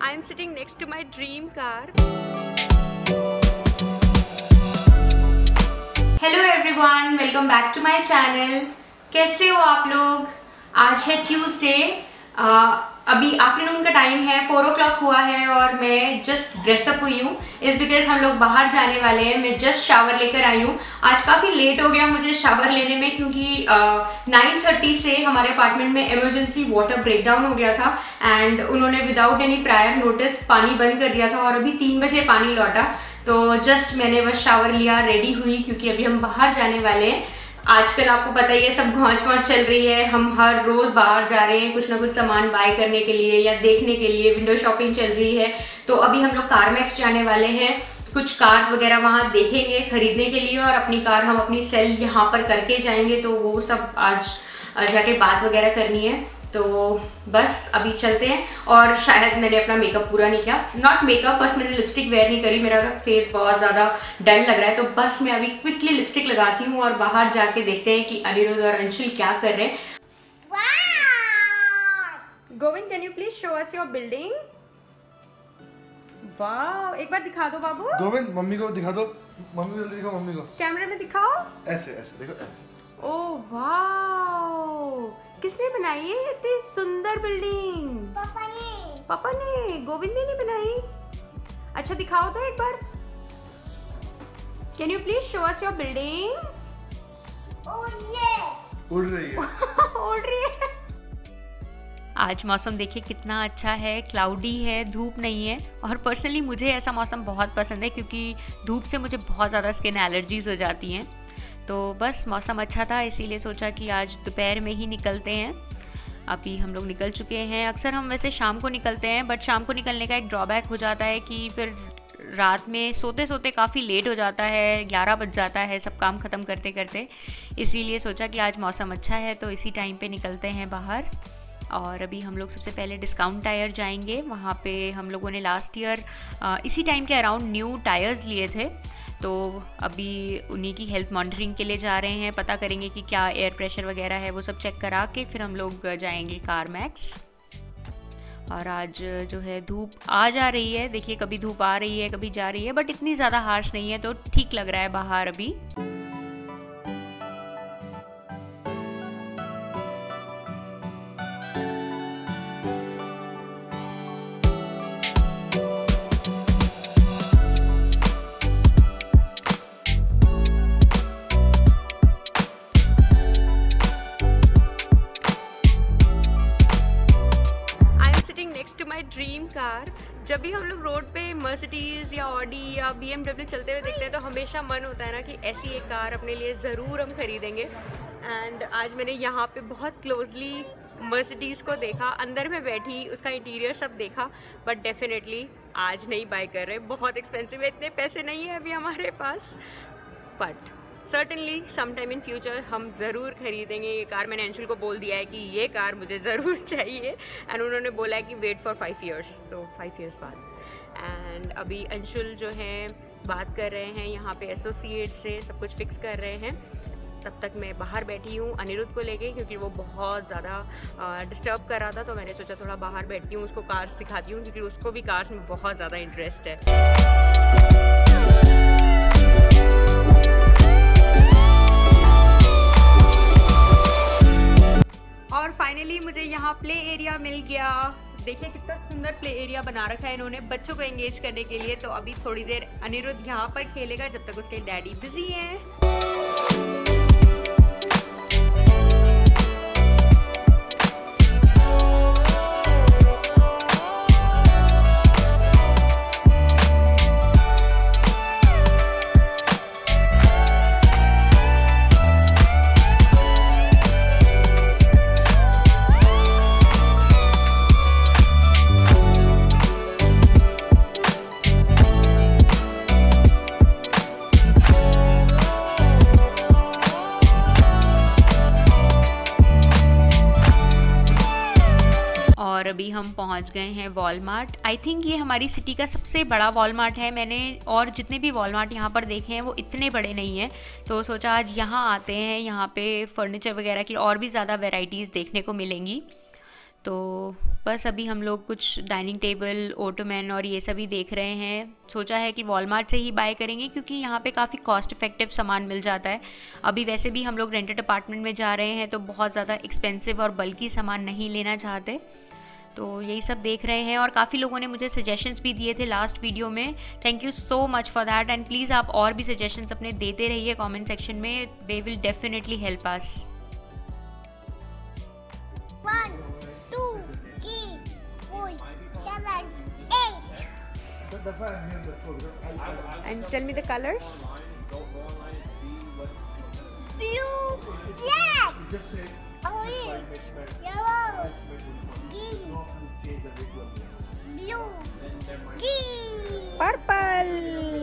I am sitting next to my dream car. Hello everyone, welcome back to my channel. कैसे हो आप लोग? आज है ट्यूसडे, अभी आफ्टरनून का टाइम है, 4 o'clock हुआ है और मैं जस्ट ड्रेसअप हुई हूँ. इस बिकॉज हम लोग बाहर जाने वाले हैं. मैं जस्ट शावर लेकर आई हूँ. आज काफ़ी लेट हो गया मुझे शावर लेने में क्योंकि 9:30 से हमारे अपार्टमेंट में इमरजेंसी वाटर ब्रेकडाउन हो गया था एंड उन्होंने विदाउट एनी प्रायर नोटिस पानी बंद कर दिया था और अभी 3 बजे पानी लौटा. तो जस्ट मैंने बस शावर लिया, रेडी हुई क्योंकि अभी हम बाहर जाने वाले हैं. आजकल आपको पता ही है सब घौंच चल रही है. हम हर रोज बाहर जा रहे हैं कुछ ना कुछ सामान बाय करने के लिए या देखने के लिए. विंडो शॉपिंग चल रही है. तो अभी हम लोग कारमैक्स जाने वाले हैं. कुछ कार्स वगैरह वहाँ देखेंगे खरीदने के लिए और अपनी कार हम अपनी सेल यहाँ पर करके जाएंगे. तो वो सब आज जाके बात वगैरह करनी है. तो बस अभी चलते हैं. और शायद मैंने अपना मेकअप पूरा नहीं किया. नॉट मेकअप, बस मैंने लिपस्टिक वेयर नहीं करी. मेरा फेस बहुत ज़्यादा डल लग रहा है. तो बस मैं अभी क्विकली लिपस्टिक लगाती हूँ और बाहर जाके देखते हैं कि अनिरुद्ध और अंशुल क्या कर रहे हैं. Govind, can you please show us your building? वाह, एक बार दिखा दो बाबू. गोविंद, मम्मी को दिखा दो. मम्मी को दिखाओ, मम्मी को कैमरे में दिखाओ. ऐसे ऐसे देखो, ऐसे. ओह वाह, किसने बनाई है इतनी सुंदर बिल्डिंग? पापा ने. पापा ने? गोविंद ने नहीं बनाई? अच्छा दिखाओ तो एक बार. Can you please show us your building? उड़ रही है. उड़ रही है. आज मौसम देखिए कितना अच्छा है, क्लाउडी है, धूप नहीं है. और पर्सनली मुझे ऐसा मौसम बहुत पसंद है क्योंकि धूप से मुझे बहुत ज़्यादा स्किन एलर्जीज हो जाती हैं. तो बस मौसम अच्छा था इसीलिए सोचा कि आज दोपहर में ही निकलते हैं. अभी हम लोग निकल चुके हैं. अक्सर हम वैसे शाम को निकलते हैं बट शाम को निकलने का एक ड्रॉबैक हो जाता है कि फिर रात में सोते सोते काफ़ी लेट हो जाता है, 11 बज जाता है सब काम ख़त्म करते करते. इसीलिए सोचा कि आज मौसम अच्छा है तो इसी टाइम पे निकलते हैं बाहर. और अभी हम लोग सबसे पहले डिस्काउंट टायर जाएंगे. वहाँ पे हम लोगों ने लास्ट ईयर इसी टाइम के अराउंड न्यू टायर्स लिए थे. तो अभी उन्हीं की हेल्थ मॉनिटरिंग के लिए जा रहे हैं. पता करेंगे कि क्या एयर प्रेशर वगैरह है, वो सब चेक करा के फिर हम लोग जाएंगे कारमैक्स. और आज जो है धूप आ जा रही है. देखिए कभी धूप आ रही है कभी जा रही है बट इतनी ज़्यादा हार्श नहीं है तो ठीक लग रहा है बाहर अभी. Dream car. जब भी हम लोग रोड पे मर्सिडीज या ऑडी या BMW चलते हुए देखते हैं तो हमेशा मन होता है ना कि ऐसी एक कार अपने लिए ज़रूर हम खरीदेंगे. एंड आज मैंने यहाँ पे बहुत क्लोजली मर्सिडीज़ को देखा. अंदर में बैठी उसका इंटीरियर सब देखा बट डेफिनेटली आज नहीं बाय कर रहे. बहुत एक्सपेंसिव है, इतने पैसे नहीं है अभी हमारे पास. But certainly some time in future हम ज़रूर खरीदेंगे ये कार. मैंने अंशुल को बोल दिया है कि ये कार मुझे ज़रूर चाहिए एंड उन्होंने बोला है कि वेट फॉर 5 years. तो 5 years बाद. एंड अभी अंशुल जो हैं बात कर रहे हैं यहाँ पे एसोसिएट से, सब कुछ फिक्स कर रहे हैं. तब तक मैं बाहर बैठी हूँ अनिरुद्ध को लेके क्योंकि वो बहुत ज़्यादा डिस्टर्ब कर रहा था. तो मैंने सोचा थोड़ा बाहर बैठती हूँ, उसको कार्स दिखाती हूँ क्योंकि उसको भी कार्स में बहुत ज़्यादा इंटरेस्ट है. और फाइनली मुझे यहाँ प्ले एरिया मिल गया. देखिए कितना सुंदर प्ले एरिया बना रखा है इन्होंने बच्चों को एंगेज करने के लिए. तो अभी थोड़ी देर अनिरुद्ध यहाँ पर खेलेगा जब तक उसके डैडी बिजी हैं. और अभी हम पहुंच गए हैं वॉलमार्ट. आई थिंक ये हमारी सिटी का सबसे बड़ा वॉलमार्ट है. मैंने और जितने भी वॉलमार्ट यहाँ पर देखे हैं वो इतने बड़े नहीं हैं. तो सोचा आज यहाँ आते हैं. यहाँ पे फर्नीचर वगैरह की और भी ज़्यादा वैरायटीज़ देखने को मिलेंगी. तो बस अभी हम लोग कुछ डाइनिंग टेबल, ओटोमैन और ये सभी देख रहे हैं। सोचा है कि वॉलमार्ट से ही बाय करेंगे क्योंकि यहाँ पे काफ़ी कॉस्ट इफेक्टिव सामान मिल जाता है। अभी वैसे भी हम लोग रेंटेड अपार्टमेंट में जा रहे हैं तो बहुत ज़्यादा एक्सपेंसिव और बल्कि सामान नहीं लेना चाहते, तो यही सब देख रहे हैं। और काफ़ी लोगों ने मुझे सजेशंस भी दिए थे लास्ट वीडियो में, thank you so much for that. And please आप और भी सजेशंस अपने देते रहिए कमेंट सेक्शन में, they will definitely help us. 1, 2, 3, 4, 7, 8. That's why I'm here. That's all. And tell me the colors. Blue, black, Just say. orange, yellow, green, blue, green. Purple.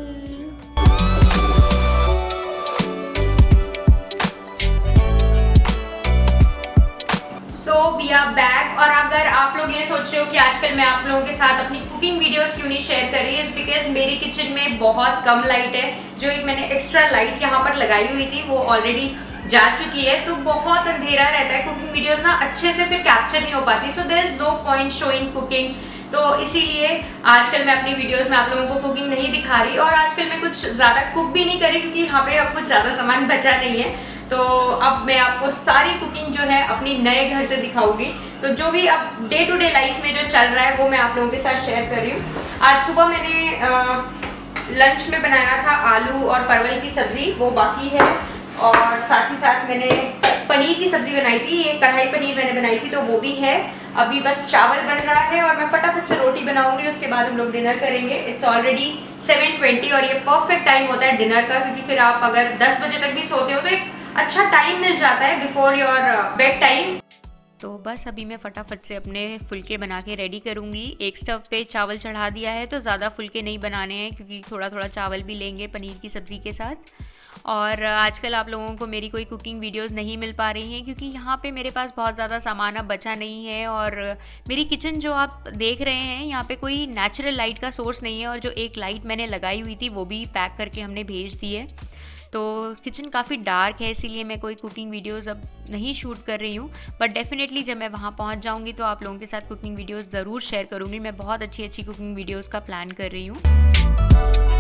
So we are back. और अगर आप लोग ये सोच रहे हो कि आजकल मैं आप लोगों के साथ अपनी कुकिंग वीडियोस क्यों नहीं शेयर कर रही, इज बिकॉज मेरी किचन में बहुत कम लाइट है। जो एक मैंने एक्स्ट्रा लाइट यहाँ पर लगाई हुई थी वो ऑलरेडी जा चुकी है, तो बहुत अंधेरा रहता है, कुकिंग वीडियोस ना अच्छे से फिर कैप्चर नहीं हो पाती। So there is no point showing cooking. तो इसीलिए आजकल मैं अपनी वीडियोस में आप लोगों को कुकिंग नहीं दिखा रही, और आजकल मैं कुछ ज़्यादा कुक भी नहीं कर रही क्योंकि यहाँ पे अब कुछ ज़्यादा सामान बचा नहीं है। तो अब मैं आपको सारी कुकिंग जो है अपनी नए घर से दिखाऊंगी। तो जो भी अब डे टू डे लाइफ में जो चल रहा है वो मैं आप लोगों के साथ शेयर कर रही हूँ। आज सुबह मैंने लंच में बनाया था आलू और परवल की सब्ज़ी, वो बाकी है, और साथ ही साथ मैंने पनीर की सब्ज़ी बनाई थी, ये कढ़ाई पनीर मैंने बनाई थी तो वो भी है। अभी बस चावल बन रहा है और मैं फटाफट से रोटी बनाऊंगी, उसके बाद हम लोग डिनर करेंगे। इट्स ऑलरेडी 7:20 और ये परफेक्ट टाइम होता है डिनर का, क्योंकि फिर आप अगर 10 बजे तक भी सोते हो तो एक अच्छा टाइम मिल जाता है बिफोर योर बेड टाइम। तो बस अभी मैं फटाफट से अपने फुलके बना के रेडी करूँगी। एक स्टव पे चावल चढ़ा दिया है, तो ज़्यादा फुलके नहीं बनाने हैं क्योंकि थोड़ा थोड़ा चावल भी लेंगे पनीर की सब्ज़ी के साथ। और आजकल आप लोगों को मेरी कोई कुकिंग वीडियोस नहीं मिल पा रही हैं क्योंकि यहाँ पे मेरे पास बहुत ज़्यादा सामान अब बचा नहीं है, और मेरी किचन जो आप देख रहे हैं यहाँ पे कोई नेचुरल लाइट का सोर्स नहीं है, और जो एक लाइट मैंने लगाई हुई थी वो भी पैक करके हमने भेज दी है। तो किचन काफ़ी डार्क है, इसीलिए मैं कोई कुकिंग वीडियोस अब नहीं शूट कर रही हूँ, बट डेफिनेटली जब मैं वहाँ पहुँच जाऊँगी तो आप लोगों के साथ कुकिंग वीडियोस ज़रूर शेयर करूँगी। मैं बहुत अच्छी अच्छी कुकिंग वीडियोस का प्लान कर रही हूँ।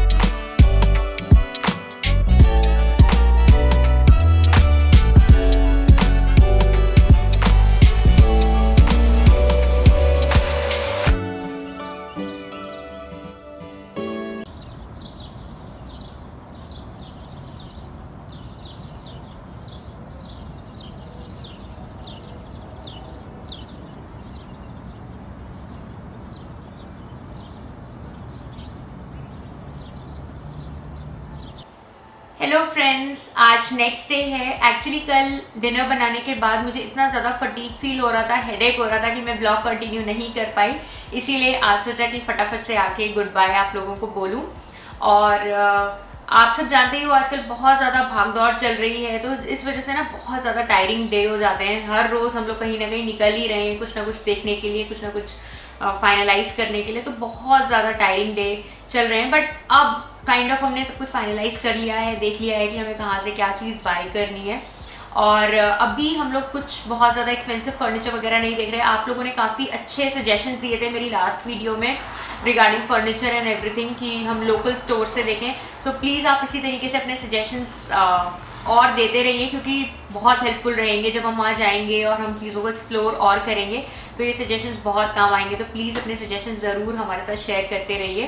हेलो फ्रेंड्स, आज नेक्स्ट डे है। एक्चुअली कल डिनर बनाने के बाद मुझे इतना ज़्यादा फटीग फील हो रहा था, हेडेक हो रहा था कि मैं ब्लॉग कंटिन्यू नहीं कर पाई, इसीलिए आज सोचा कि फटाफट से आके गुड बाय आप लोगों को बोलूं। और आप सब जानते ही हो आजकल बहुत ज़्यादा भागदौड़ चल रही है, तो इस वजह से ना बहुत ज़्यादा टायरिंग डे हो जाते हैं। हर रोज़ हम लोग कहीं ना कहीं निकल ही रहे हैं कुछ ना कुछ देखने के लिए, कुछ ना कुछ फाइनलाइज करने के लिए, तो बहुत ज़्यादा टायरिंग डे चल रहे हैं। बट अब काइंड ऑफ हमने सब कुछ फाइनलाइज कर लिया है, देख लिया है कि हमें कहाँ से क्या चीज़ बाय करनी है। और अभी हम लोग कुछ बहुत ज़्यादा एक्सपेंसिव फर्नीचर वगैरह नहीं देख रहे। आप लोगों ने काफ़ी अच्छे सजेशंस दिए थे मेरी लास्ट वीडियो में रिगार्डिंग फर्नीचर एंड एवरीथिंग कि हम लोकल स्टोर से देखें। सो प्लीज़ आप इसी तरीके से अपने सजेशंस और देते रहिए, क्योंकि बहुत हेल्पफुल रहेंगे जब हम वहाँ जाएंगे और हम चीज़ों को एक्सप्लोर और करेंगे, तो ये सजेशंस बहुत काम आएंगे। तो प्लीज़ अपने सजेशंस ज़रूर हमारे साथ शेयर करते रहिए।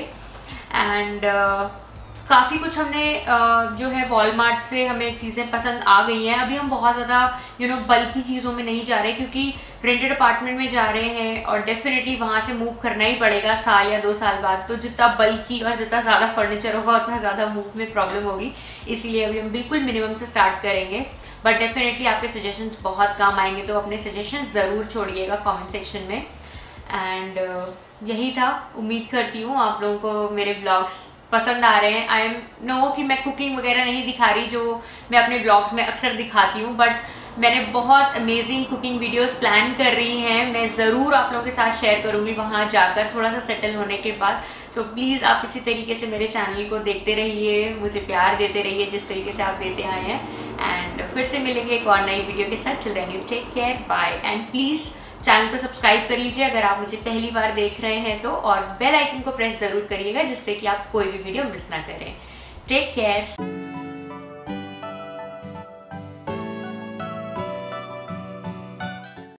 एंड काफ़ी कुछ हमने जो है वॉलमार्ट से हमें चीज़ें पसंद आ गई हैं। अभी हम बहुत ज़्यादा बल्कि चीज़ों में नहीं जा रहे, क्योंकि रेंटेड अपार्टमेंट में जा रहे हैं और डेफिनेटली वहाँ से मूव करना ही पड़ेगा साल या 2 साल बाद। तो जितना बल्कि और जितना ज़्यादा फर्नीचर होगा उतना ज़्यादा मूव में प्रॉब्लम होगी, इसीलिए अभी हम बिल्कुल मिनिमम से स्टार्ट करेंगे। बट डेफिनेटली आपके सजेशंस बहुत काम आएंगे, तो अपने सजेशंस ज़रूर छोड़िएगा कमेंट सेक्शन में। एंड यही था, उम्मीद करती हूँ आप लोगों को मेरे ब्लॉग्स पसंद आ रहे हैं। आई एम नो कि मैं कुकिंग वगैरह नहीं दिखा रही जो मैं अपने ब्लॉग्स में अक्सर दिखाती हूँ, बट मैंने बहुत अमेजिंग कुकिंग वीडियोस प्लान कर रही हैं। मैं ज़रूर आप लोगों के साथ शेयर करूँगी वहाँ जाकर थोड़ा सा सेटल होने के बाद। सो प्लीज़ आप इसी तरीके से मेरे चैनल को देखते रहिए, मुझे प्यार देते रहिए जिस तरीके से आप देते आए हैं। एंड फिर से मिलेंगे एक और नई वीडियो के साथ। Till then you take care, bye, and please channel को सब्सक्राइब कर लीजिए अगर आप मुझे पहली बार देख रहे हैं तो, और बेल आइकन को प्रेस ज़रूर करिएगा जिससे कि आप कोई भी वीडियो मिस ना करें। Take care.